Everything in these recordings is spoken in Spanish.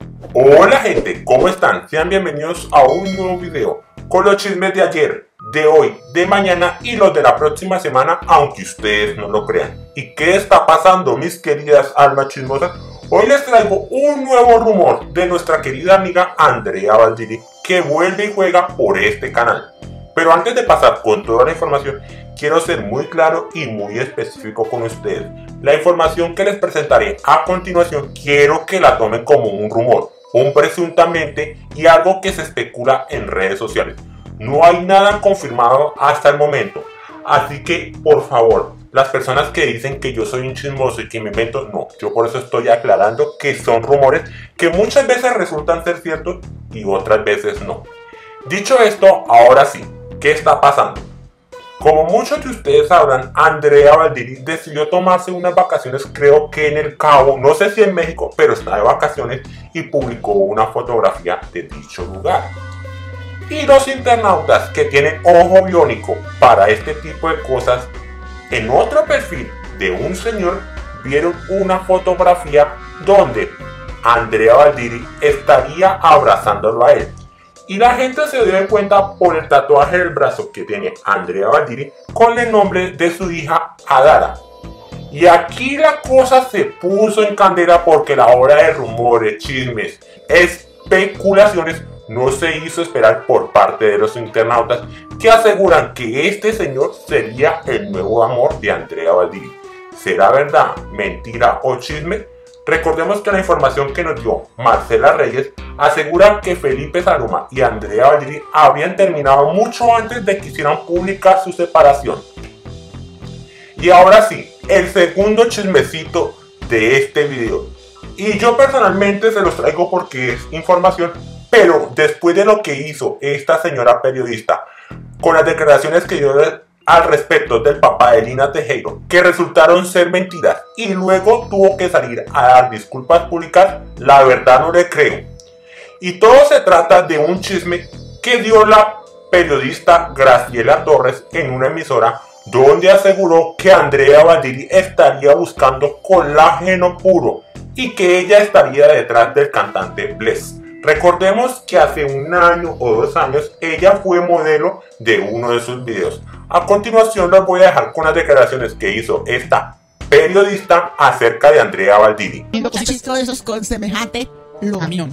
Hola gente, ¿cómo están? Sean bienvenidos a un nuevo video con los chismes de ayer, de hoy, de mañana y los de la próxima semana, aunque ustedes no lo crean. ¿Y qué está pasando, mis queridas almas chismosas? Hoy les traigo un nuevo rumor de nuestra querida amiga Andrea Valdiri, que vuelve y juega por este canal. Pero antes de pasar con toda la información, quiero ser muy claro y muy específico con ustedes. La información que les presentaré a continuación quiero que la tomen como un rumor, un presuntamente y algo que se especula en redes sociales. No hay nada confirmado hasta el momento, así que por favor, las personas que dicen que yo soy un chismoso y que me invento, no, yo por eso estoy aclarando que son rumores que muchas veces resultan ser ciertos y otras veces no. Dicho esto, ahora sí, ¿qué está pasando? Como muchos de ustedes sabrán, Andrea Valdiri decidió tomarse unas vacaciones, creo que en El Cabo, no sé si en México, pero está de vacaciones y publicó una fotografía de dicho lugar. Y los internautas que tienen ojo biónico para este tipo de cosas, en otro perfil de un señor vieron una fotografía donde Andrea Valdiri estaría abrazándolo a él. Y la gente se dio cuenta por el tatuaje del brazo que tiene Andrea Valdiri con el nombre de su hija Adara. Y aquí la cosa se puso en candela porque la hora de rumores, chismes, especulaciones no se hizo esperar por parte de los internautas que aseguran que este señor sería el nuevo amor de Andrea Valdiri. ¿Será verdad, mentira o chisme? Recordemos que la información que nos dio Marcela Reyes asegura que Felipe Saloma y Andrea Valdiri habían terminado mucho antes de que hicieran pública su separación. Y ahora sí, el segundo chismecito de este video. Y yo personalmente se los traigo porque es información, pero después de lo que hizo esta señora periodista, con las declaraciones que dio al respecto del papá de Lina Tejero, que resultaron ser mentiras, y luego tuvo que salir a dar disculpas públicas, la verdad no le creo. Y todo se trata de un chisme que dio la periodista Graciela Torres en una emisora, donde aseguró que Andrea Valdiri estaría buscando colágeno puro y que ella estaría detrás del cantante Bless. Recordemos que hace un año o 2 años ella fue modelo de uno de sus videos. A continuación los voy a dejar con las declaraciones que hizo esta periodista acerca de Andrea Valdiri. Visto esos con semejante camión.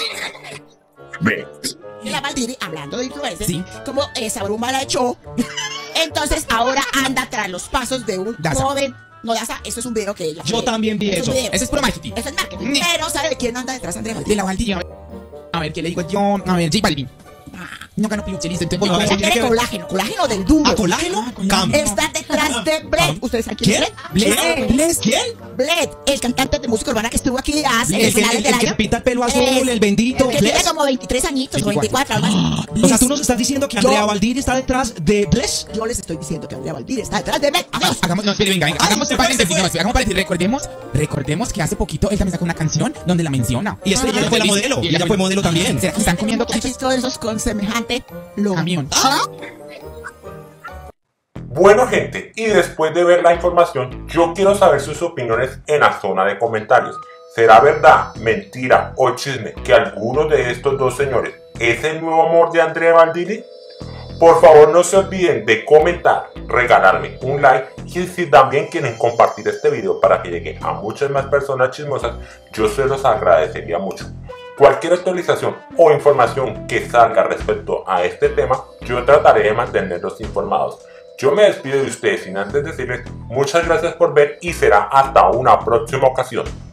La Valdiri, hablando de influencers, sí, como esa bruma la echó, entonces ahora anda tras los pasos de un joven. No, Daza, eso es un video que ella. Yo también vi eso. Ese es puro marketing. Eso es marketing. Pero ¿sabe de quién anda detrás de Andrea Valdiri? De la Valdiri. A ver, ¿qué le digo yo? A ver, J Balvin. No ganó peluche, listo. Ella quiere colágeno, colágeno del Dumbo. ¿Colágeno? Está detrás de Bled. ¿Ustedes saben quién es Bled? ¿Bled? ¿Quién? Bled, el cantante de música urbana que estuvo aquí hace finales del año. El que pinta el pelo azul, el bendito. Que tiene como 23 añitos, 24, algo así. O sea, tú nos estás diciendo que Andrea Valdiri está detrás de Bless. Yo les estoy diciendo que Andrea Valdiri está detrás de Bled. Venga, hagamos un paréntesis. Recordemos que hace poquito él también sacó una canción donde la menciona. Y ella fue la modelo. Y ella fue modelo también. ¿Será que están comiendo cositos de esos con semejante camión? Bueno gente, y después de ver la información, yo quiero saber sus opiniones en la zona de comentarios. ¿Será verdad, mentira o chisme que alguno de estos dos señores es el nuevo amor de Andrea Valdiri? Por favor no se olviden de comentar, regalarme un like y si también quieren compartir este video para que llegue a muchas más personas chismosas, yo se los agradecería mucho. Cualquier actualización o información que salga respecto a este tema, yo trataré de mantenerlos informados. Yo me despido de ustedes sin antes decirles muchas gracias por ver y será hasta una próxima ocasión.